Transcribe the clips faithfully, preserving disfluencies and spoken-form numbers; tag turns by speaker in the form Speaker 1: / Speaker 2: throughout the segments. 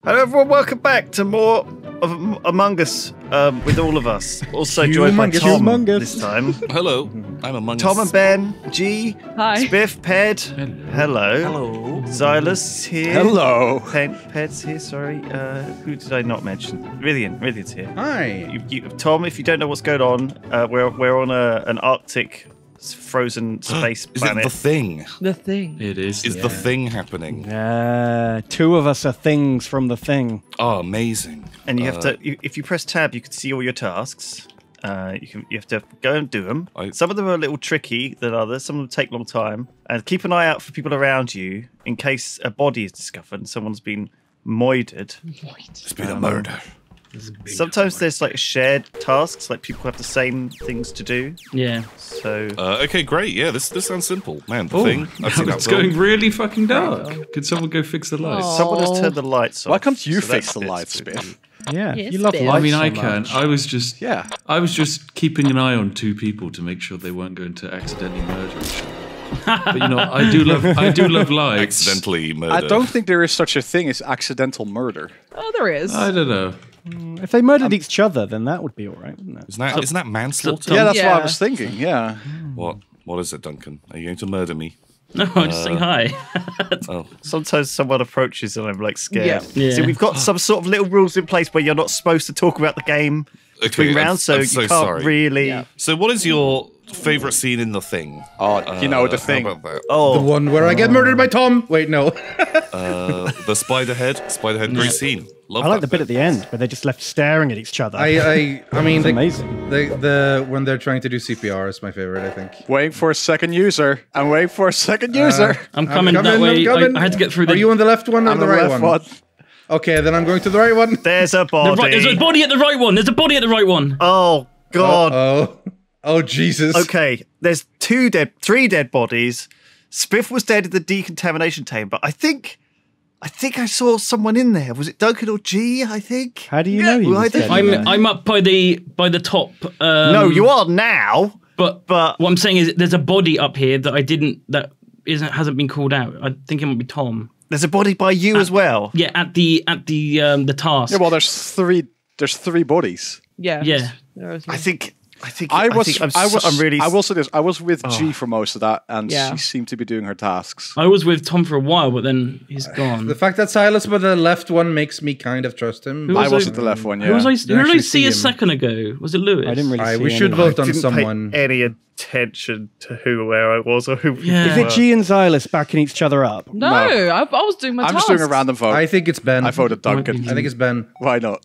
Speaker 1: Hello everyone, welcome back to more of Among Us um, with all of us. Also joined by Tom
Speaker 2: humongous.
Speaker 1: this time.
Speaker 3: Hello, I'm Among
Speaker 1: Tom
Speaker 3: Us.
Speaker 1: and Ben, G,
Speaker 4: Hi.
Speaker 1: Spiff, Ped, hello.
Speaker 3: Hello.
Speaker 1: Xylus here.
Speaker 2: Hello.
Speaker 1: Pen, Ped's here, sorry. Uh, who did I not mention? Rithian, Rithian's here.
Speaker 2: Hi.
Speaker 1: You, you, Tom, if you don't know what's going on, uh, we're, we're on a, an Arctic frozen space
Speaker 3: Is
Speaker 1: planet.
Speaker 3: it the thing?
Speaker 4: The thing.
Speaker 5: It is.
Speaker 3: Is
Speaker 5: yeah.
Speaker 3: the thing happening?
Speaker 2: Uh, two of us are things from the thing.
Speaker 3: Oh, amazing.
Speaker 1: And you have
Speaker 3: Uh,
Speaker 1: to, you, if you press tab, you can see all your tasks. Uh, you can, you have to go and do them.
Speaker 3: I-
Speaker 1: Some of them are a little tricky than others. Some of them take a long time. And keep an eye out for people around you in case a body is discovered and someone's been moided.
Speaker 3: It's been a murder.
Speaker 1: Sometimes there's like shared tasks, like people have the same things to do.
Speaker 5: Yeah.
Speaker 1: So
Speaker 3: Uh, okay, great. Yeah, this this sounds simple. Man, the
Speaker 5: Oh,
Speaker 3: thing. I've seen that
Speaker 5: it's
Speaker 3: film.
Speaker 5: going really fucking dark. Could someone go fix the lights?
Speaker 4: Oh.
Speaker 1: someone has turned the lights off.
Speaker 6: Why can't you
Speaker 1: so
Speaker 6: fix
Speaker 1: that's
Speaker 6: the
Speaker 1: a bit
Speaker 6: lights,
Speaker 1: spooky.
Speaker 6: Spiff?
Speaker 2: Yeah,
Speaker 4: Yes,
Speaker 2: you love
Speaker 4: Biff.
Speaker 2: lights
Speaker 5: I mean,
Speaker 2: so
Speaker 5: I can.
Speaker 2: much.
Speaker 5: I was just.
Speaker 6: Yeah.
Speaker 5: I was just keeping an eye on two people to make sure they weren't going to accidentally murder each other. But you know, I do love. I do love lights.
Speaker 3: Accidentally murder.
Speaker 6: I don't think there is such a thing as accidental murder.
Speaker 4: Oh, there is.
Speaker 5: I don't know.
Speaker 2: If they murdered each other, then that would be all right, wouldn't it?
Speaker 3: Isn't that, isn't that manslaughter?
Speaker 5: Tom-
Speaker 6: Yeah, that's what I
Speaker 4: Yeah.
Speaker 6: was thinking. Yeah.
Speaker 3: What? What is it, Duncan? Are you going to murder me?
Speaker 5: No, I'm just saying hi.
Speaker 3: Oh,
Speaker 1: Sometimes someone approaches and I'm like scared.
Speaker 4: Yeah.
Speaker 5: Yeah.
Speaker 1: So we've got some sort of little rules in place where you're not supposed to talk about the game between
Speaker 3: Okay, I'm-
Speaker 1: rounds, so
Speaker 3: I'm
Speaker 1: you
Speaker 3: so
Speaker 1: can't
Speaker 3: sorry.
Speaker 1: really.
Speaker 4: Yeah.
Speaker 3: so what is your favorite scene in The Thing?
Speaker 6: Oh, you know the
Speaker 3: Uh,
Speaker 6: thing.
Speaker 3: How about that?
Speaker 1: Oh,
Speaker 7: The one where I get murdered by Tom. Wait, no.
Speaker 3: Uh, the Spiderhead, Spiderhead great scene. Love
Speaker 2: I like
Speaker 3: that
Speaker 2: the bit at the end where they're just left staring at each other.
Speaker 7: I, I, I mean,
Speaker 2: It's
Speaker 7: the,
Speaker 2: amazing.
Speaker 7: the, the when they're trying to do C P R is my favorite. I think.
Speaker 6: Waiting for a second user. I'm waiting for a second user.
Speaker 5: I'm coming that way. I, I had to get through the.
Speaker 7: Are you on the left one or
Speaker 6: I'm
Speaker 7: the
Speaker 6: the
Speaker 7: right
Speaker 6: left
Speaker 7: one?
Speaker 6: one.
Speaker 7: Okay, then I'm going to the right one.
Speaker 1: there's a
Speaker 5: the
Speaker 1: body.
Speaker 5: right, there's a body at the right one. There's a body at the right one.
Speaker 1: Oh God.
Speaker 7: Oh, oh Jesus.
Speaker 1: Okay, there's two dead, three dead bodies. Spiff was dead in the decontamination chamber. I think, I think I saw someone in there. Was it Duncan or G? I think.
Speaker 2: How do you know he
Speaker 1: well, I
Speaker 2: was
Speaker 1: think-
Speaker 2: dead?
Speaker 5: I'm.
Speaker 2: in there?
Speaker 5: I'm up by the by the top. Um,
Speaker 1: no, you are now.
Speaker 5: But
Speaker 1: But
Speaker 5: what I'm saying is, there's a body up here that I didn't. That isn't hasn't been called out. I think it might be Tom.
Speaker 1: there's a body by you as well.
Speaker 5: Yeah, at the at the um the task.
Speaker 6: Yeah, well, there's three. There's three bodies.
Speaker 4: yeah.
Speaker 5: Yeah.
Speaker 4: There is
Speaker 1: I think. I think.
Speaker 6: I was.
Speaker 1: think I'm,
Speaker 6: I
Speaker 1: so-
Speaker 6: was.
Speaker 1: I'm really.
Speaker 6: I will say this. I was with G for most of that, and
Speaker 4: Yeah.
Speaker 6: she seemed to be doing her tasks.
Speaker 5: I was with Tom for a while, but then he's gone.
Speaker 7: The fact that Silas was the left one makes me kind of trust him.
Speaker 5: Who
Speaker 6: I
Speaker 5: was
Speaker 6: wasn't
Speaker 5: I-
Speaker 6: the left one. Yeah.
Speaker 5: Who was I? Who did I
Speaker 7: actually
Speaker 5: see
Speaker 7: see
Speaker 5: a
Speaker 7: him.
Speaker 5: second ago? Was it Lewis?
Speaker 2: I didn't really
Speaker 7: Alright,
Speaker 2: see
Speaker 7: we should
Speaker 2: anyone.
Speaker 7: vote on
Speaker 1: didn't
Speaker 7: someone.
Speaker 1: pay any attention to who, where I was, or who.
Speaker 5: Yeah.
Speaker 2: Is it G and Xylus backing each other up?
Speaker 4: No,
Speaker 6: No.
Speaker 4: I, I was doing my
Speaker 6: I'm just
Speaker 4: tasks.
Speaker 6: doing a random vote.
Speaker 7: I
Speaker 6: I,
Speaker 7: think it's Ben.
Speaker 6: voted Duncan.
Speaker 7: I think it's Ben.
Speaker 6: Why not?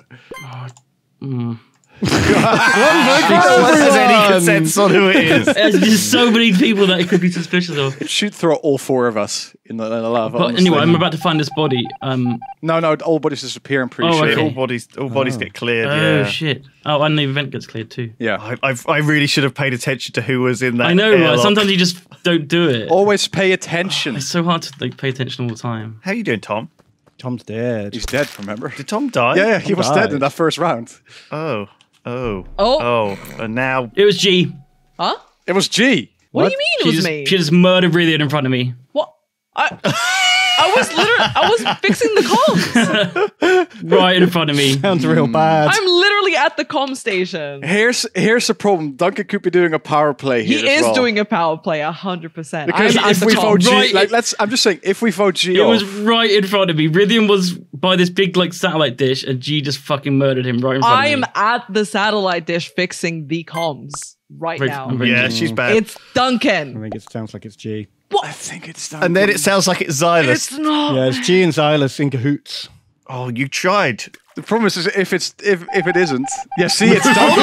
Speaker 1: Unless there's any consensus on who it is.
Speaker 5: There's just so many people that it could be suspicious of.
Speaker 6: It should throw all four of us in the, in the lava.
Speaker 5: But
Speaker 6: honestly.
Speaker 5: anyway, I'm about to find this body. Um.
Speaker 6: No, no, all bodies disappear. I'm pretty
Speaker 5: Oh,
Speaker 6: sure.
Speaker 5: okay.
Speaker 1: All bodies, all bodies get cleared.
Speaker 5: Oh
Speaker 1: yeah.
Speaker 5: shit! Oh, and the event gets cleared too.
Speaker 6: Yeah.
Speaker 1: I, I've, I really should have paid attention to who was in that.
Speaker 5: I know, right?
Speaker 1: airlock.
Speaker 5: Sometimes you just don't do it.
Speaker 6: Always pay attention.
Speaker 5: It's so hard to like pay attention all the time.
Speaker 1: How you doing, Tom?
Speaker 2: Tom's dead.
Speaker 6: He's dead, remember?
Speaker 1: Did Tom die?
Speaker 6: Yeah, yeah, he was dead
Speaker 2: died.
Speaker 6: in that first round.
Speaker 1: Oh. Oh.
Speaker 4: Oh.
Speaker 1: Oh. And now.
Speaker 5: It was G.
Speaker 4: Huh?
Speaker 6: It was G.
Speaker 4: What, do you mean
Speaker 5: She
Speaker 4: it was
Speaker 5: just,
Speaker 4: me?
Speaker 5: she just murdered Rithian in front of me.
Speaker 4: What? I, I was literally, I was fixing the comms.
Speaker 5: Right in front of me.
Speaker 2: Sounds real bad.
Speaker 4: I'm literally at the comm station.
Speaker 6: Here's here's the problem. Duncan could be doing a power play here.
Speaker 4: He
Speaker 6: as
Speaker 4: is
Speaker 6: well.
Speaker 4: doing a power play, a hundred percent.
Speaker 6: Because
Speaker 4: I'm at
Speaker 6: if
Speaker 4: the
Speaker 6: we
Speaker 4: comm.
Speaker 6: vote G,
Speaker 5: Right,
Speaker 6: like
Speaker 5: it-
Speaker 6: let's. I'm just saying, if we vote G,
Speaker 5: It
Speaker 6: off,
Speaker 5: was right in front of me. Rithian was by this big like satellite dish, and G just fucking murdered him right in front
Speaker 4: I
Speaker 5: of
Speaker 4: am
Speaker 5: me.
Speaker 4: at the satellite dish fixing the comms right
Speaker 5: Right-
Speaker 4: now.
Speaker 5: right-
Speaker 1: Yeah, she's bad.
Speaker 4: It's
Speaker 2: I
Speaker 4: Duncan.
Speaker 2: think it sounds like it's G.
Speaker 6: I think it's Duncan.
Speaker 1: And then it sounds like it's Xylus.
Speaker 4: It's not.
Speaker 2: Yeah, it's G and Xylus in cahoots.
Speaker 1: Oh, you tried.
Speaker 6: the problem is, is if it's if if it isn't, yeah. See, it's Duncan.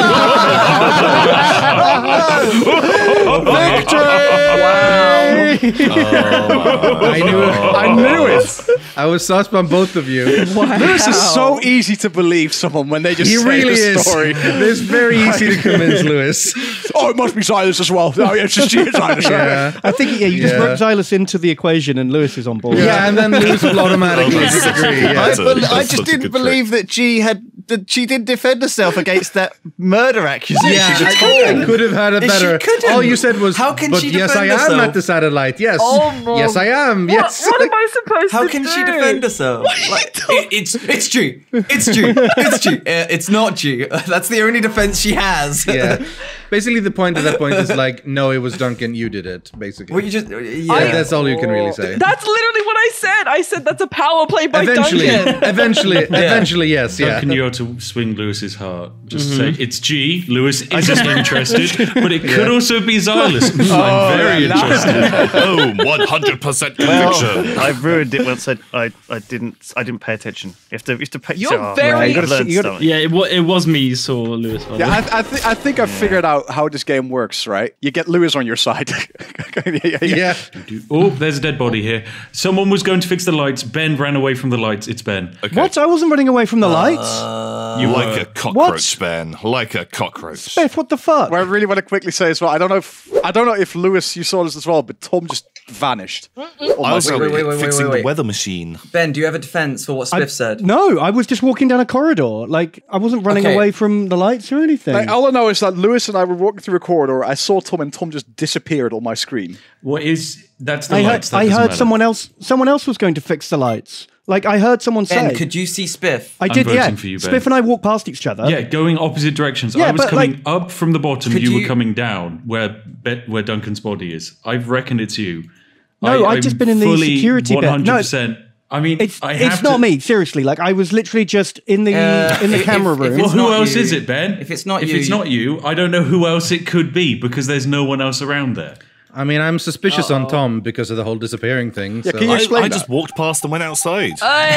Speaker 7: I knew it.
Speaker 6: I knew it.
Speaker 7: I was sus on both of you.
Speaker 6: Lewis is so easy to believe someone when they just
Speaker 7: He
Speaker 6: say
Speaker 7: really
Speaker 6: the
Speaker 7: is.
Speaker 6: story.
Speaker 7: It's very easy to convince Lewis.
Speaker 6: Oh, it must be Silas as well. No, yeah, it's just G and Silas.
Speaker 7: Yeah.
Speaker 2: I think yeah, you just
Speaker 7: Yeah.
Speaker 2: wrote Xylus into the equation and Lewis is on board.
Speaker 7: Yeah, and then Lewis will automatically
Speaker 3: That's-
Speaker 7: disagree.
Speaker 1: I,
Speaker 7: Yeah.
Speaker 3: That's a-
Speaker 1: bel- I
Speaker 3: that's
Speaker 1: just
Speaker 3: such a
Speaker 1: didn't
Speaker 3: good
Speaker 1: believe that G had that she didn't defend herself against that murder accusation.
Speaker 7: Yeah,
Speaker 1: at
Speaker 7: I,
Speaker 1: all.
Speaker 7: I could have had a
Speaker 8: She
Speaker 7: better.
Speaker 8: couldn't.
Speaker 7: All you said was,
Speaker 8: How can
Speaker 7: but
Speaker 8: she
Speaker 7: yes, I
Speaker 8: defend
Speaker 7: am
Speaker 8: herself?
Speaker 7: at the satellite. Yes,
Speaker 4: Oh, my-
Speaker 7: yes, I am. Yes.
Speaker 4: What, what am I supposed
Speaker 8: How
Speaker 4: to
Speaker 8: can
Speaker 4: do?
Speaker 8: she defend herself? Like, it, it's it's G. It's G. It's G. Uh, it's not G. That's the only defense she has.
Speaker 7: Yeah. Basically, the point at that point is like, no, it was Duncan. You did it. Basically,
Speaker 8: Well, you just uh, yeah.
Speaker 7: Yeah, that's all you can really say.
Speaker 4: That's literally what I said. I said that's a power play by
Speaker 7: Eventually,
Speaker 4: Duncan.
Speaker 7: eventually, eventually, yes, yeah.
Speaker 5: Duncan, you ought to swing Lewis's heart. Just say it's G. Lewis isn't interested, but it could also be Xylus. Mm, I'm very interested.
Speaker 3: Oh, one hundred percent
Speaker 1: Well,
Speaker 3: conviction.
Speaker 1: I ruined it once I, I, I didn't I didn't pay attention. You have to, you have to pay.
Speaker 4: You're
Speaker 1: oh,
Speaker 4: very-
Speaker 1: right,
Speaker 4: You
Speaker 1: I've
Speaker 2: gotta
Speaker 1: learned
Speaker 2: see- you gotta-
Speaker 1: something.
Speaker 9: Yeah, it, wa- it was me, so Lewis. by the
Speaker 6: Yeah,
Speaker 9: way.
Speaker 6: I, I, th- I think I've figured out how this game works, right? You get Lewis on your side. yeah, yeah, yeah.
Speaker 7: Yeah.
Speaker 5: Oh, there's a dead body here. Someone was going to fix the lights. Ben ran away from the lights. It's Ben.
Speaker 3: Okay.
Speaker 2: What? I wasn't running away from the lights.
Speaker 5: You
Speaker 3: Like
Speaker 5: were.
Speaker 3: a cockroach, Ben. Like a cockroach.
Speaker 2: Biff, what the fuck?
Speaker 6: What I really want to quickly say as well, I don't know if I don't know if Lewis you saw this as well, but Tom just vanished.
Speaker 3: I was
Speaker 8: Wait, wait, wait, wait,
Speaker 3: fixing
Speaker 8: wait, wait.
Speaker 3: the weather machine.
Speaker 8: Ben, do you have a defense for what Spiff
Speaker 2: I-
Speaker 8: said?
Speaker 2: No, I was just walking down a corridor. Like, I wasn't running
Speaker 8: Okay.
Speaker 2: away from the lights or anything.
Speaker 6: Like, all I know is that Lewis and I were walking through a corridor. I saw Tom, and Tom just disappeared on my screen.
Speaker 5: What is. That's the
Speaker 2: I heard,
Speaker 5: lights. That
Speaker 2: I
Speaker 5: doesn't
Speaker 2: heard
Speaker 5: matter.
Speaker 2: someone else. Someone else was going to fix the lights. Like, I heard someone
Speaker 8: Ben,
Speaker 2: say.
Speaker 8: could you see Spiff?
Speaker 2: I
Speaker 5: I'm
Speaker 2: did.
Speaker 5: voting
Speaker 2: Yeah.
Speaker 5: for you, Ben.
Speaker 2: Spiff and I walked past each other.
Speaker 5: Yeah, going opposite directions.
Speaker 2: Yeah,
Speaker 5: I was
Speaker 2: but,
Speaker 5: coming
Speaker 2: like-
Speaker 5: up from the bottom.
Speaker 8: Could
Speaker 5: You, were
Speaker 8: you-
Speaker 5: coming down where Be- where Duncan's body is. I reckon it's you.
Speaker 2: No,
Speaker 5: I,
Speaker 2: I've just been in the
Speaker 5: fully
Speaker 2: security bit. No,
Speaker 5: one hundred percent. I mean,
Speaker 2: It's
Speaker 5: I have
Speaker 2: it's not
Speaker 5: to-
Speaker 2: me. Seriously, like I was literally just in the
Speaker 8: Uh,
Speaker 2: in the
Speaker 8: if-
Speaker 2: camera
Speaker 8: if- if
Speaker 2: room.
Speaker 8: it's
Speaker 5: Well, who
Speaker 8: not
Speaker 5: else
Speaker 8: you-
Speaker 5: is it, Ben?
Speaker 8: if it's not
Speaker 5: if
Speaker 8: you,
Speaker 5: it's
Speaker 8: you-
Speaker 5: not you, I don't know who else it could be because there's no one else around there.
Speaker 7: I mean, I'm suspicious on Tom because of the whole disappearing thing.
Speaker 6: Yeah,
Speaker 7: so-
Speaker 6: can you
Speaker 3: I,
Speaker 6: explain
Speaker 3: I
Speaker 6: that?
Speaker 3: just walked past and went outside.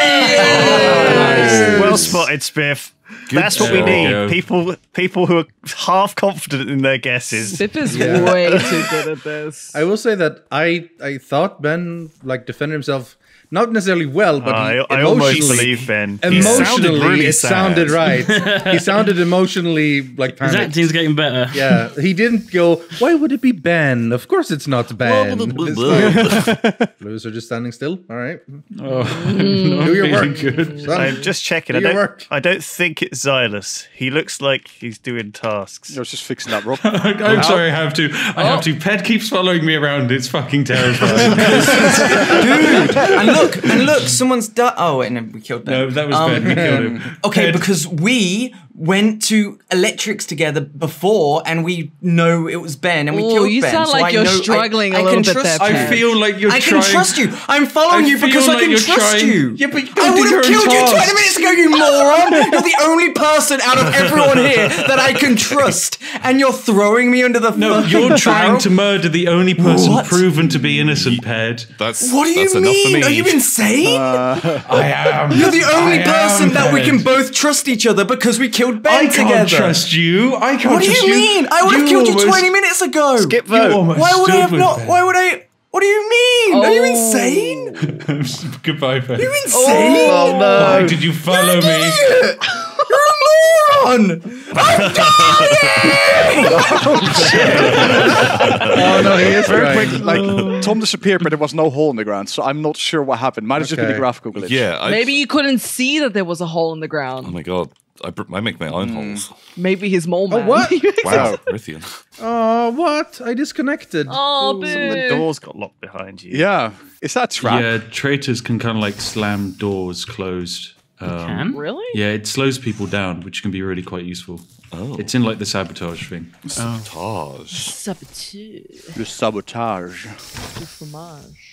Speaker 1: Well spotted, Spiff. That's what we
Speaker 5: There we
Speaker 1: need.
Speaker 5: go.
Speaker 1: People, people who are half confident in their guesses.
Speaker 4: Spiff is way too good at this.
Speaker 7: I will say that I I thought Ben like defended himself not necessarily well, but
Speaker 1: I,
Speaker 7: he
Speaker 1: I almost
Speaker 7: emotionally-
Speaker 1: believe Ben.
Speaker 3: He sounded
Speaker 7: Emotionally,
Speaker 3: really
Speaker 7: it
Speaker 3: sad.
Speaker 7: sounded right. He sounded emotionally like
Speaker 9: His
Speaker 7: panicked.
Speaker 9: acting's getting better.
Speaker 7: Yeah, he didn't go. Why would it be Ben? Of course, it's not Ben. It's like, Lewis are just standing still. All right,
Speaker 5: Oh,
Speaker 7: do your work.
Speaker 5: good.
Speaker 7: Son.
Speaker 1: I'm just checking. I
Speaker 7: Do your
Speaker 1: don't.
Speaker 7: work.
Speaker 1: I don't think it's Xylus. He looks like he's doing tasks.
Speaker 6: I was just fixing that, Rob.
Speaker 5: I'm sorry, I have to. I have to. Pet keeps following me around. It's fucking terrifying.
Speaker 8: Dude, and look, and look, someone's died. Oh, wait, no, we killed Ben.
Speaker 5: no, that was
Speaker 8: Um,
Speaker 5: Ben. We killed him.
Speaker 8: Okay,
Speaker 5: Ped-
Speaker 8: because we went to Electrics together before, and we know it was Ben, and we
Speaker 4: Ooh,
Speaker 8: killed
Speaker 4: you
Speaker 8: Ben.
Speaker 4: sound
Speaker 8: so
Speaker 4: like
Speaker 8: I
Speaker 4: you're
Speaker 8: know- I-
Speaker 4: struggling a
Speaker 8: I
Speaker 4: little
Speaker 8: can
Speaker 4: bit
Speaker 8: trust
Speaker 4: there,
Speaker 8: you.
Speaker 5: I feel like you're
Speaker 8: I
Speaker 5: trying.
Speaker 8: can trust you. I'm following
Speaker 5: I
Speaker 8: you because
Speaker 5: feel
Speaker 8: I
Speaker 5: like
Speaker 8: can
Speaker 5: you're
Speaker 8: trust
Speaker 5: trying-
Speaker 8: you.
Speaker 5: Yeah, but you
Speaker 8: I
Speaker 5: don't
Speaker 8: would
Speaker 5: do
Speaker 8: have
Speaker 5: your own
Speaker 8: killed you
Speaker 5: task.
Speaker 8: twenty minutes ago, you moron! You're the only person out of everyone here that I can trust, and you're throwing me under the
Speaker 5: No,
Speaker 8: fucking
Speaker 5: you're trying
Speaker 8: barrel?
Speaker 5: to murder the only person
Speaker 8: What?
Speaker 5: proven to be innocent, Ped.
Speaker 3: That's
Speaker 8: What do
Speaker 3: that's
Speaker 8: you
Speaker 3: enough for
Speaker 8: mean?
Speaker 3: me.
Speaker 8: Are you insane?
Speaker 5: I am.
Speaker 8: You're the only
Speaker 5: I
Speaker 8: person
Speaker 5: am,
Speaker 8: that we
Speaker 5: Ped.
Speaker 8: can both trust each other because we killed Ben
Speaker 5: I can't
Speaker 8: together.
Speaker 5: trust you. I can't
Speaker 8: What do
Speaker 5: trust
Speaker 8: you mean? I would have
Speaker 5: You
Speaker 8: killed you
Speaker 5: almost-
Speaker 8: twenty minutes ago.
Speaker 1: Skip
Speaker 5: You
Speaker 1: vote.
Speaker 5: almost
Speaker 8: Why would I
Speaker 5: stood
Speaker 8: have
Speaker 5: with
Speaker 8: not?
Speaker 5: Ben.
Speaker 8: Why would I? What do you mean? Are you
Speaker 4: Oh.
Speaker 8: insane?
Speaker 5: Goodbye, Ped.
Speaker 8: Are you insane?
Speaker 1: Oh
Speaker 5: Why
Speaker 1: no!
Speaker 5: did you follow
Speaker 8: You're an
Speaker 5: me?
Speaker 8: idiot. You're a moron. I'm
Speaker 7: Oh no, he is
Speaker 6: Very
Speaker 7: right.
Speaker 6: quick, like Tom disappeared, but there was no hole in the ground, so I'm not sure what happened. Might have just been a
Speaker 7: Okay.
Speaker 6: graphical glitch.
Speaker 3: Yeah. I,
Speaker 4: Maybe you couldn't see that there was a hole in the
Speaker 3: Oh
Speaker 4: ground.
Speaker 3: my god. I, br- I make my own holes.
Speaker 4: Maybe his mole man.
Speaker 7: what?
Speaker 6: Wow.
Speaker 3: Rithian.
Speaker 7: Oh, what? I disconnected.
Speaker 4: Oh,
Speaker 1: Some of the
Speaker 4: boo.
Speaker 1: doors got locked behind you.
Speaker 6: Yeah. Is that a trap?
Speaker 5: Yeah, traitors can kind of like slam doors closed. Um,
Speaker 9: Can?
Speaker 4: Really?
Speaker 5: Yeah, it slows people down, which can be really quite useful.
Speaker 3: Oh.
Speaker 5: It's in like the sabotage thing.
Speaker 3: Sabotage.
Speaker 4: Saboteur.
Speaker 6: The sabotage.
Speaker 4: Du fromage.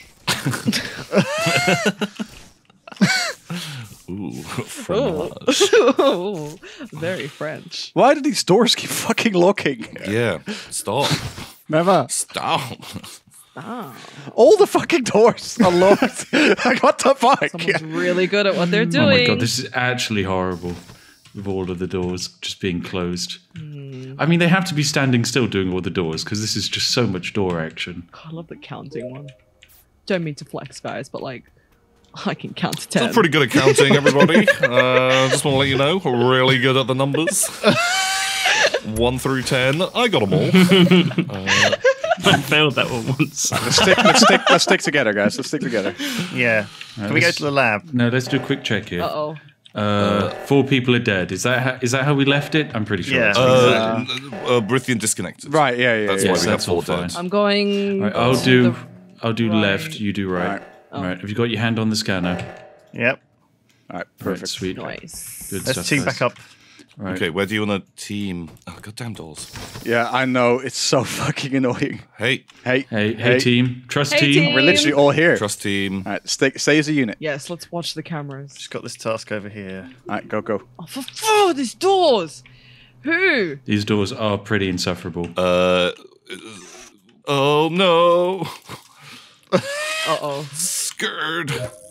Speaker 3: Ooh, fromage.
Speaker 4: Oh, very French.
Speaker 6: Why do these doors keep fucking locking?
Speaker 3: Yeah. Stop.
Speaker 2: Never.
Speaker 3: Stop.
Speaker 6: All the fucking doors are locked. Like, what the fuck?
Speaker 4: Someone's really good at what they're
Speaker 5: Oh
Speaker 4: doing.
Speaker 5: my god, this is actually horrible. With all of the doors just being closed. I mean, they have to be standing still doing all the doors because this is just so much door action.
Speaker 4: I love the counting one. Don't mean to flex, guys, but like, I can count to ten.
Speaker 3: I'm pretty good at counting, everybody. Uh, just want to let you know, really good at the numbers. One through ten, I got them all.
Speaker 9: I failed that one once.
Speaker 6: Let's stick, let's stick, let's stick together, guys. Let's stick together.
Speaker 1: Yeah. Can we go
Speaker 5: let's-
Speaker 1: to the lab?
Speaker 5: No, let's do a quick check here.
Speaker 4: Uh oh.
Speaker 5: Uh, four people are dead. Is that how, is that how we left it? I'm pretty sure.
Speaker 1: Yeah.
Speaker 5: that's
Speaker 3: Uh,
Speaker 5: how we left
Speaker 3: n- uh, Brithian disconnected.
Speaker 6: Right, yeah, yeah.
Speaker 3: That's
Speaker 6: yeah.
Speaker 3: why
Speaker 5: Yes,
Speaker 3: we have
Speaker 5: that's
Speaker 3: four
Speaker 5: all
Speaker 3: dead.
Speaker 5: fine.
Speaker 4: I'm going.
Speaker 5: it. Right, I'll
Speaker 4: to
Speaker 5: do.
Speaker 4: the-
Speaker 5: I'll do
Speaker 4: right.
Speaker 5: left. You do right.
Speaker 6: Right.
Speaker 5: All right. Have you got your hand on the scanner?
Speaker 1: Yep.
Speaker 6: All right,
Speaker 5: Right,
Speaker 6: perfect.
Speaker 5: sweet.
Speaker 4: Nice.
Speaker 5: Good
Speaker 1: Let's
Speaker 5: stuff,
Speaker 1: team
Speaker 5: guys.
Speaker 1: back up.
Speaker 5: Right.
Speaker 3: Okay, where do you want to team? Oh, goddamn doors.
Speaker 6: Yeah, I know. It's so fucking annoying.
Speaker 3: Hey,
Speaker 6: Hey,
Speaker 5: Hey, hey, team. Trust
Speaker 4: Hey,
Speaker 5: team.
Speaker 4: team.
Speaker 6: We're literally all here.
Speaker 3: trust team.
Speaker 6: All right, stay, stay as a unit.
Speaker 4: Yes, let's watch the cameras.
Speaker 1: Just got this task over here.
Speaker 6: All right, go, go.
Speaker 4: Oh, for oh, these doors. Who?
Speaker 5: These doors are pretty insufferable.
Speaker 3: Uh, oh no,
Speaker 4: Uh oh.
Speaker 3: scared.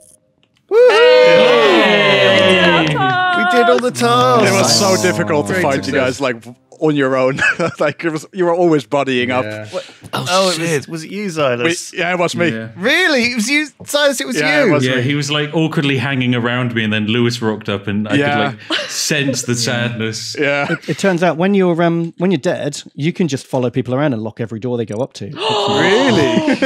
Speaker 1: We did all the tasks.
Speaker 6: It was so difficult to
Speaker 7: Great
Speaker 6: find you guys like on your own. Like it was, you were always buddying up.
Speaker 7: Yeah.
Speaker 1: Oh, it was, was it you, Xylus?
Speaker 6: We- yeah, it was me.
Speaker 5: Yeah.
Speaker 1: Really? It was you, Silas? It was
Speaker 6: Yeah,
Speaker 1: you.
Speaker 6: it was
Speaker 5: Yeah,
Speaker 6: me.
Speaker 5: he was like awkwardly hanging around me, and then Lewis rocked up, and I
Speaker 6: Yeah.
Speaker 5: could like sense the sadness.
Speaker 6: Yeah.
Speaker 2: It turns out when you're um when you're dead, you can just follow people around and lock every door they go up to.
Speaker 6: Really?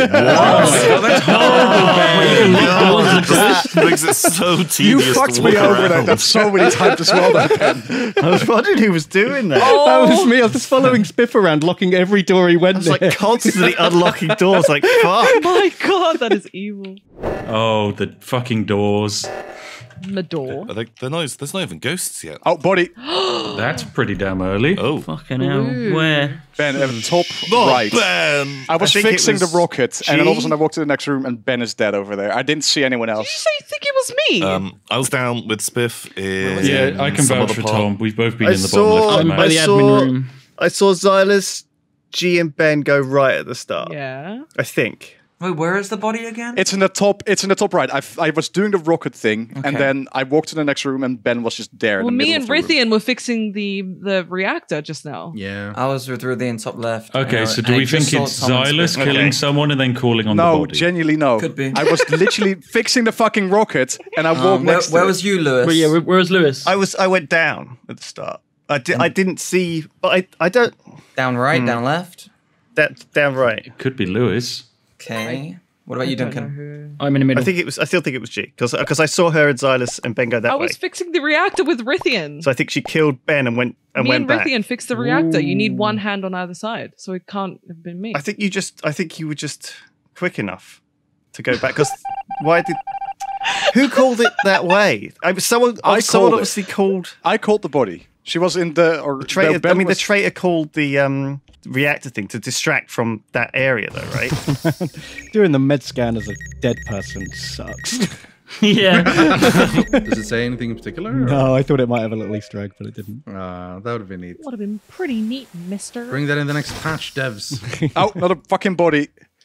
Speaker 3: That makes it so
Speaker 6: You
Speaker 3: tedious.
Speaker 6: fucked
Speaker 3: to
Speaker 6: me
Speaker 3: walk
Speaker 6: over
Speaker 3: around.
Speaker 6: that so many times as well. That Ben.
Speaker 1: I was wondering who was doing that.
Speaker 2: That was me. I was just following Spiff around, locking every door he went
Speaker 1: I was like
Speaker 2: near.
Speaker 1: constantly unlocking doors. Like fuck.
Speaker 4: My God, that is evil.
Speaker 5: Oh, the fucking doors.
Speaker 4: The door.
Speaker 3: Are they, they're not, there's not even ghosts yet.
Speaker 6: Oh, body.
Speaker 5: That's pretty damn early.
Speaker 3: Oh,
Speaker 9: Fucking hell. Where?
Speaker 6: Ben, at the top
Speaker 3: not
Speaker 6: right.
Speaker 3: Ben.
Speaker 6: I was
Speaker 1: I think it
Speaker 6: fixing
Speaker 1: was
Speaker 6: the rocket, and then all of a
Speaker 1: G.
Speaker 6: sudden I walked to the next room, and Ben is dead over there. I didn't see anyone
Speaker 4: Did you
Speaker 6: else.
Speaker 4: say you think it was me?
Speaker 3: Um, I was down with Spiff in
Speaker 5: Yeah, I can
Speaker 3: some
Speaker 5: vouch
Speaker 3: other
Speaker 5: for
Speaker 3: part.
Speaker 5: Tom. We've both been
Speaker 1: I
Speaker 5: in the
Speaker 1: saw-
Speaker 5: bottom
Speaker 9: I'm
Speaker 5: left.
Speaker 9: by
Speaker 1: I
Speaker 9: the
Speaker 1: saw-
Speaker 9: admin room.
Speaker 1: I saw Xylus, G, and Ben go right at the start.
Speaker 4: yeah.
Speaker 1: I think.
Speaker 8: Wait, where is the body again?
Speaker 6: It's in the top. It's in the top right. I, f- I was doing the rocket thing, and
Speaker 8: Okay.
Speaker 6: then I walked to the next room, and Ben was just there.
Speaker 4: Well,
Speaker 6: in the
Speaker 4: me
Speaker 6: middle
Speaker 4: and
Speaker 6: of the room.
Speaker 4: Rithian were fixing the the reactor just now.
Speaker 7: Yeah.
Speaker 8: I was with Rudy in top left.
Speaker 5: Okay,
Speaker 8: and I-
Speaker 5: so
Speaker 8: and
Speaker 5: do
Speaker 8: I
Speaker 5: we
Speaker 8: just
Speaker 5: think
Speaker 8: saw
Speaker 5: it's
Speaker 8: Tom and
Speaker 5: Xylus
Speaker 8: Spiff.
Speaker 5: killing
Speaker 1: Okay.
Speaker 5: someone and then calling on the
Speaker 6: No,
Speaker 5: body?
Speaker 6: genuinely no.
Speaker 8: Could be.
Speaker 6: I was literally fixing the fucking rocket, and I walked
Speaker 8: Um, where,
Speaker 6: next to
Speaker 8: where
Speaker 6: it.
Speaker 8: was you, Lewis?
Speaker 9: Well, yeah, where, where was Lewis?
Speaker 1: I was. I went down at the start. I did. I didn't see. But I. I don't.
Speaker 8: Down right, down left.
Speaker 1: That down right.
Speaker 5: It could be Lewis.
Speaker 8: Okay. What about
Speaker 4: I
Speaker 8: you,
Speaker 4: don't know
Speaker 8: Duncan?
Speaker 4: who.
Speaker 9: I'm in the middle.
Speaker 1: I think it was. I still think it was G because because I saw her and Xylus and Ben go that
Speaker 4: I
Speaker 1: way.
Speaker 4: was fixing the reactor with Rithian.
Speaker 1: So I think she killed Ben and went and
Speaker 4: me
Speaker 1: went
Speaker 4: and
Speaker 1: back.
Speaker 4: Rithian fixed the reactor. You need one hand on either side, so it can't have been me.
Speaker 1: I think you just. I think you were just quick enough to go back. Because why did? Who called it that way? I was someone.
Speaker 6: I
Speaker 1: someone
Speaker 6: called it.
Speaker 1: obviously called
Speaker 6: I called the body. She was in the or
Speaker 1: the traitor.
Speaker 6: no, Ben
Speaker 1: I mean,
Speaker 6: was-
Speaker 1: the traitor called the um, reactor thing to distract from that area, though, right?
Speaker 2: Doing the med scan as a dead person sucks.
Speaker 9: yeah.
Speaker 7: Does it say anything in particular? or-
Speaker 2: No, I thought it might have a little Easter egg, but it didn't.
Speaker 7: Uh, that would have been neat.
Speaker 4: would have been pretty neat, mister.
Speaker 7: Bring that in the next patch, devs.
Speaker 6: oh, not a fucking body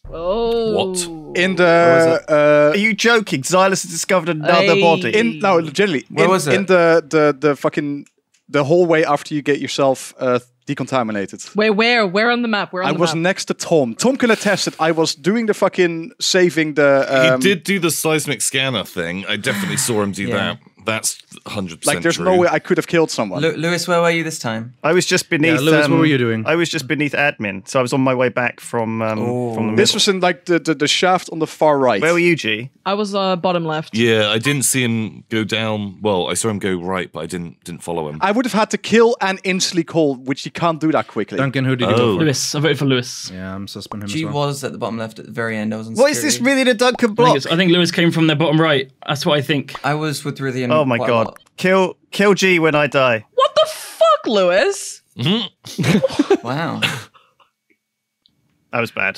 Speaker 4: Oh.
Speaker 3: What?
Speaker 6: in the.
Speaker 1: Are
Speaker 6: Uh,
Speaker 1: you joking? Xylus has discovered another
Speaker 4: Hey.
Speaker 1: body.
Speaker 6: in no, generally.
Speaker 8: Where
Speaker 6: in,
Speaker 8: was it?
Speaker 6: In the the the fucking the hallway after you get yourself uh, decontaminated.
Speaker 4: Where, where, where on the map? Where on
Speaker 6: I
Speaker 4: the
Speaker 6: was
Speaker 4: map?
Speaker 6: next to Tom. Tom can attest that I was doing the fucking saving the. Um,
Speaker 3: he did do the seismic scanner thing. I definitely saw him do
Speaker 8: Yeah.
Speaker 3: that. That's one hundred percent
Speaker 6: Like, there's
Speaker 3: true.
Speaker 6: no way I could have killed someone.
Speaker 8: Lu- Lewis, where were you this time?
Speaker 1: I was just beneath.
Speaker 7: Yeah, Lewis,
Speaker 1: um,
Speaker 7: what were you doing?
Speaker 1: I was just beneath admin, so I was on my way back from um, from the middle.
Speaker 6: This was in like the, the the shaft on the far right.
Speaker 1: Where were you, G?
Speaker 4: I was uh, bottom left.
Speaker 3: Yeah, I didn't see him go down. Well, I saw him go right, but I didn't didn't follow him.
Speaker 6: I would have had to kill and instantly call, which you can't do that quickly.
Speaker 7: Duncan, who did you
Speaker 3: Oh.
Speaker 7: go for?
Speaker 9: Lewis. I voted for Lewis.
Speaker 7: Yeah, I'm suspending him
Speaker 8: G
Speaker 7: as well.
Speaker 8: was at the bottom left at the very end. I was on
Speaker 1: What is this
Speaker 8: security.
Speaker 1: really the Duncan
Speaker 9: I think,
Speaker 1: block?
Speaker 9: it's, I think Lewis came from the bottom right. That's what I think.
Speaker 8: I was with Rudy and
Speaker 1: Oh my
Speaker 8: quite a
Speaker 1: god!
Speaker 8: lot.
Speaker 1: Kill kill G when I die.
Speaker 4: What the fuck, Lewis?
Speaker 8: Wow.
Speaker 1: I was bad.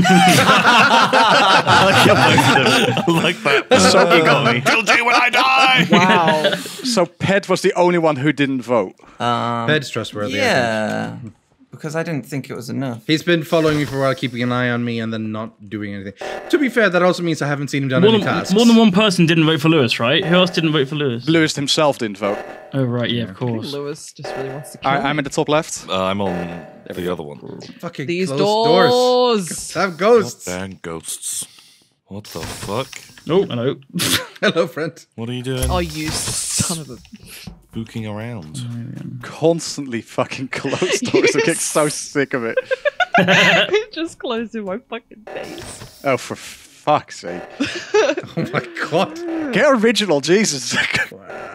Speaker 1: I killed both of them.
Speaker 3: I like that.
Speaker 6: So
Speaker 1: You got me.
Speaker 3: Kill G when I die.
Speaker 4: Wow.
Speaker 6: So Pet was the only one who didn't vote.
Speaker 8: Um,
Speaker 7: Bed's trustworthy. I think.
Speaker 8: yeah. Because I didn't think it was enough.
Speaker 7: He's been following me for a while, keeping an eye on me, and then not doing anything. To be fair, that also means I haven't seen him done
Speaker 9: More
Speaker 7: any
Speaker 9: than,
Speaker 7: tasks.
Speaker 9: more than one person didn't vote for Lewis, right? Who else didn't vote for Lewis?
Speaker 6: Lewis himself didn't vote.
Speaker 9: Oh, right, yeah, of course.
Speaker 4: Lewis just really wants to kill
Speaker 6: I,
Speaker 4: me.
Speaker 6: I'm in the top left.
Speaker 3: Uh, I'm on the other one.
Speaker 7: Fucking
Speaker 4: These
Speaker 7: closed
Speaker 4: doors.
Speaker 7: doors. Have ghosts.
Speaker 3: Damn ghosts. What the fuck?
Speaker 9: Oh, hello.
Speaker 7: Hello, friend.
Speaker 3: What are you doing?
Speaker 4: Oh, you son of a...
Speaker 3: Booking around.
Speaker 6: Constantly fucking closed doors. I get so sick of it.
Speaker 4: It just closed in my fucking face.
Speaker 6: Oh, for fuck's sake.
Speaker 7: Oh my god.
Speaker 6: Get original, Jesus.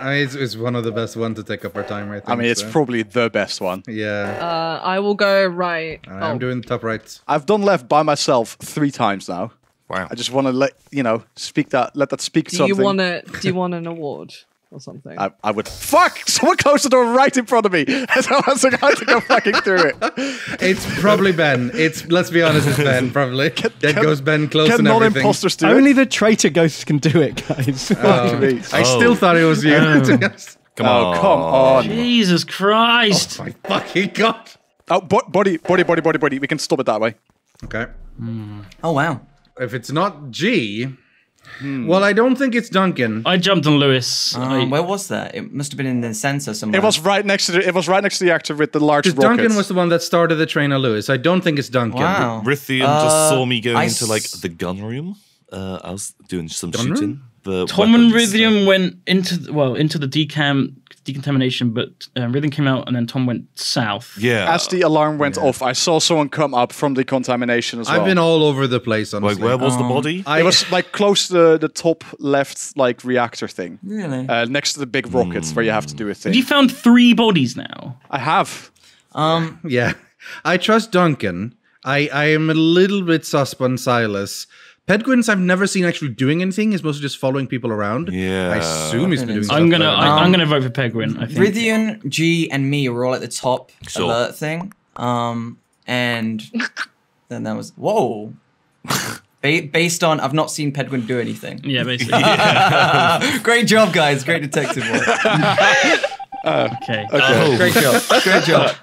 Speaker 7: I mean, it's, it's one of the best ones to take up our time, I think.
Speaker 6: I mean, it's
Speaker 7: so.
Speaker 6: probably the best one.
Speaker 7: Yeah.
Speaker 4: Uh, I will go right.
Speaker 7: I'm
Speaker 4: oh.
Speaker 7: doing the top right.
Speaker 6: I've done left by myself three times now.
Speaker 3: Wow.
Speaker 6: I just want to let you know, speak that, let that speak
Speaker 4: Do
Speaker 6: something.
Speaker 4: you want to? Do you want an award or something?
Speaker 6: I, I would. Fuck! Someone closed the door right in front of me. So I was about to go fucking through it.
Speaker 7: It's probably Ben. It's let's be honest, it's Ben. Probably. There goes Ben close
Speaker 6: Can
Speaker 7: and everything.
Speaker 6: non-imposters do
Speaker 2: Only
Speaker 6: it?
Speaker 2: the traitor ghosts can do it, guys.
Speaker 7: Oh,
Speaker 6: me.
Speaker 7: I
Speaker 3: Oh.
Speaker 7: still thought it was you.
Speaker 3: Come
Speaker 6: Oh,
Speaker 3: on.
Speaker 6: come on.
Speaker 9: Jesus Christ.
Speaker 7: My fucking god.
Speaker 6: Oh, bo- body, body, body, body, body. We can stop it that way.
Speaker 7: Okay.
Speaker 8: Oh wow.
Speaker 7: If it's not G, well, I don't think it's Duncan.
Speaker 9: I jumped on Lewis.
Speaker 8: Um,
Speaker 9: I-
Speaker 8: where was that? It must have been in the sensor somewhere.
Speaker 6: It was right next to the. It was right next to the actor with the large
Speaker 7: Because
Speaker 6: rockets.
Speaker 7: Duncan was the one that started the train of Lewis. I don't think it's Duncan.
Speaker 8: Wow.
Speaker 3: Rithian
Speaker 8: Uh,
Speaker 3: just saw me going
Speaker 8: I
Speaker 3: into like
Speaker 8: s-
Speaker 3: the gun room. Uh, I was doing some
Speaker 7: Gun
Speaker 3: shooting.
Speaker 7: room?
Speaker 3: The
Speaker 9: Tom and
Speaker 3: weapons.
Speaker 9: Rithium went into the, well into the decam decontamination, but um, Rithium came out and then Tom went south.
Speaker 3: Yeah.
Speaker 6: As the alarm went off, I saw someone come up from the contamination as well.
Speaker 7: I've been all over the place, honestly.
Speaker 3: Like, where was the body?
Speaker 7: I,
Speaker 6: It was like close to the, the top left like reactor thing,
Speaker 8: Really?
Speaker 6: uh, next to the big rockets where you have to do a thing.
Speaker 9: You found three bodies now.
Speaker 6: I have.
Speaker 8: Um.
Speaker 7: yeah. I trust Duncan. I, I am a little bit sus on Silas. Pedguins I've never seen actually doing anything. He's mostly just following people around.
Speaker 3: Yeah.
Speaker 7: I assume he's been doing stuff.
Speaker 9: I'm gonna
Speaker 7: but-
Speaker 9: I, I'm
Speaker 8: Um,
Speaker 9: gonna vote for Pegwin. I think.
Speaker 8: Rithian, G, and me were all at the top
Speaker 3: Sure.
Speaker 8: alert thing. Um. And then that was whoa. Ba- based on I've not seen Pedguin do anything.
Speaker 9: Yeah, basically.
Speaker 8: Great job, guys. Great detective work.
Speaker 9: Okay.
Speaker 3: Oh.
Speaker 8: Great job. Great job.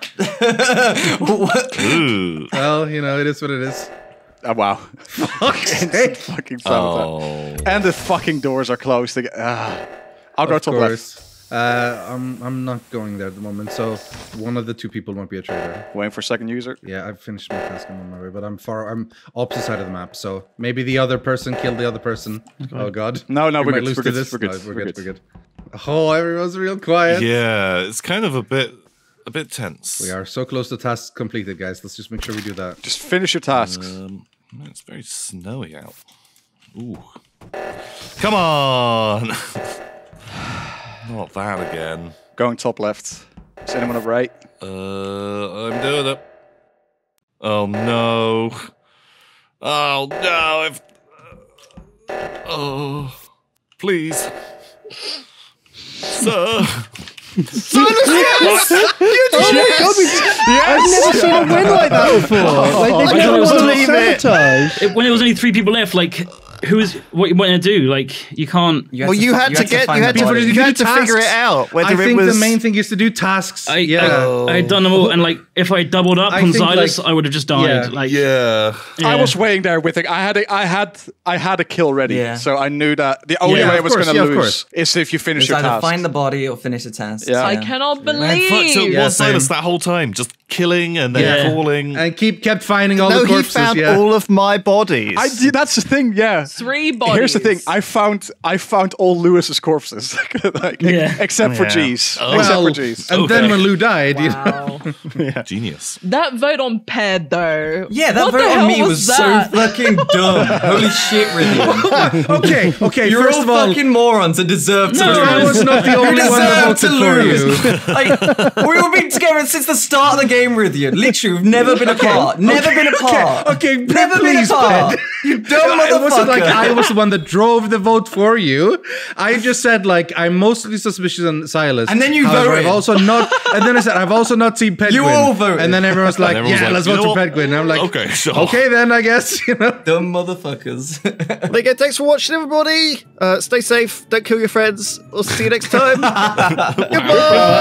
Speaker 3: Ooh.
Speaker 7: Well, you know, it is what it is.
Speaker 6: Oh, wow. Instant fucking sabotage.
Speaker 3: Oh.
Speaker 6: And the fucking doors are closed again. Ah. I'll go
Speaker 7: Of
Speaker 6: top left.
Speaker 7: course. Uh, I'm I'm not going there at the moment, so one of the two people won't be a traitor.
Speaker 6: Waiting for second user.
Speaker 7: Yeah, I've finished my task. I'm on my way, but I'm far. I'm opposite side of the map, so maybe the other person killed the other person. Oh God.
Speaker 6: No, no,
Speaker 7: We
Speaker 6: we're
Speaker 7: might
Speaker 6: good,
Speaker 7: lose
Speaker 6: we're
Speaker 7: to
Speaker 6: good,
Speaker 7: this.
Speaker 6: we're good,
Speaker 7: No,
Speaker 6: we're
Speaker 7: we're good.
Speaker 6: good.
Speaker 7: We're good. Oh, everyone's real quiet.
Speaker 3: Yeah, it's kind of a bit, a bit tense.
Speaker 7: We are so close to task completed, guys. Let's just make sure we do that.
Speaker 6: Just finish your tasks.
Speaker 3: Um, it's very snowy out. Ooh. Come on! Not that again.
Speaker 6: Going top left. Is anyone on right?
Speaker 3: Uh, I'm doing it. Oh no. Oh no, if. Oh. Please. Sir.
Speaker 2: I've never seen a win like that before. Like,
Speaker 9: I
Speaker 2: they've never
Speaker 9: don't
Speaker 2: done
Speaker 1: believe it.
Speaker 2: sabotage.
Speaker 9: It- when there was only three people left, like who is what you want to do? Like you can't.
Speaker 1: Well, you had to get, you had to,
Speaker 8: find the
Speaker 1: you
Speaker 8: body.
Speaker 1: had to figure it out. Whether
Speaker 7: I think
Speaker 1: it was
Speaker 7: the main thing is to do tasks.
Speaker 9: I,
Speaker 7: yeah.
Speaker 9: I, I had done them all, and like if I doubled up
Speaker 7: I
Speaker 9: on
Speaker 7: think,
Speaker 9: Xylus,
Speaker 7: like-
Speaker 9: I would have just died.
Speaker 7: Yeah.
Speaker 9: Like
Speaker 3: Yeah.
Speaker 9: yeah.
Speaker 6: I was waiting there with it. I had a, I had I had a kill ready,
Speaker 8: Yeah.
Speaker 6: so I knew that the only
Speaker 7: Yeah,
Speaker 6: way I
Speaker 7: of
Speaker 6: was
Speaker 7: course,
Speaker 6: going to
Speaker 7: yeah, of
Speaker 6: lose
Speaker 7: course.
Speaker 6: is if you finish
Speaker 8: It's
Speaker 6: your
Speaker 8: either
Speaker 6: task.
Speaker 8: find the body or finish the task.
Speaker 6: Yeah.
Speaker 4: I cannot
Speaker 3: Fuck, so
Speaker 4: believe.
Speaker 7: Yeah,
Speaker 3: was Silas
Speaker 7: same.
Speaker 3: that whole time? Just killing and then
Speaker 9: Yeah.
Speaker 3: calling?
Speaker 7: And keep kept finding all
Speaker 1: no,
Speaker 7: the
Speaker 1: he
Speaker 7: corpses.
Speaker 1: found
Speaker 7: yeah.
Speaker 1: all of my bodies.
Speaker 6: I did, that's the thing, yeah.
Speaker 4: Three bodies.
Speaker 6: Here's the thing: I found I found all Lewis's corpses, like,
Speaker 9: Yeah.
Speaker 6: except for
Speaker 3: Yeah.
Speaker 6: G's,
Speaker 3: Oh.
Speaker 6: except
Speaker 7: well,
Speaker 6: for G's.
Speaker 7: and then
Speaker 3: Okay.
Speaker 7: when Lou died, you know,
Speaker 4: Wow.
Speaker 3: Genius.
Speaker 4: That vote on Ped though.
Speaker 8: Yeah, that
Speaker 4: what
Speaker 8: vote
Speaker 4: the
Speaker 8: on
Speaker 4: hell
Speaker 8: me
Speaker 4: was,
Speaker 8: was,
Speaker 4: that?
Speaker 8: so fucking dumb. Holy shit, Rithian.
Speaker 7: okay, okay.
Speaker 8: You're
Speaker 7: first
Speaker 8: all
Speaker 7: of all,
Speaker 8: fucking morons and deserve to
Speaker 9: No,
Speaker 8: lose.
Speaker 7: I was not the
Speaker 8: You
Speaker 7: only one that
Speaker 8: deserve
Speaker 7: voted
Speaker 8: to
Speaker 7: for
Speaker 8: lose.
Speaker 7: you.
Speaker 8: Like, we've been together since the start of the game, Rithian. Literally, we've never been apart. Never been apart.
Speaker 7: Okay,
Speaker 8: Never been
Speaker 7: please,
Speaker 8: apart.
Speaker 7: Ped.
Speaker 8: You dumb
Speaker 7: It wasn't like
Speaker 8: motherfucker.
Speaker 7: I was the one that drove the vote for you. I just said like I'm mostly suspicious on Silas.
Speaker 8: And then you
Speaker 7: However,
Speaker 8: voted.
Speaker 7: I've also not. And then I said I've also not seen Pedguin.
Speaker 8: You all voted.
Speaker 7: And then everyone's like,
Speaker 3: And everyone's
Speaker 7: yeah,
Speaker 3: like,
Speaker 7: let's
Speaker 3: you
Speaker 7: vote
Speaker 3: know
Speaker 7: for
Speaker 3: what?
Speaker 7: Pedguin. And I'm like,
Speaker 3: Okay, sure.
Speaker 7: okay then, I guess you know.
Speaker 8: Dumb motherfuckers.
Speaker 1: Again, thanks for watching, everybody. Uh, stay safe. Don't kill your friends. We'll see you next time. Goodbye.